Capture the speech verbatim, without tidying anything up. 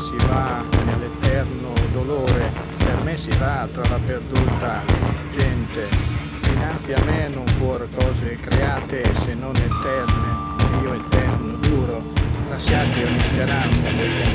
si va nell'eterno dolore, per me si va tra la perduta gente. Dinanzi a me non fuor cose create se non eterne, e io eterno duro. Lasciate ogni speranza, voi che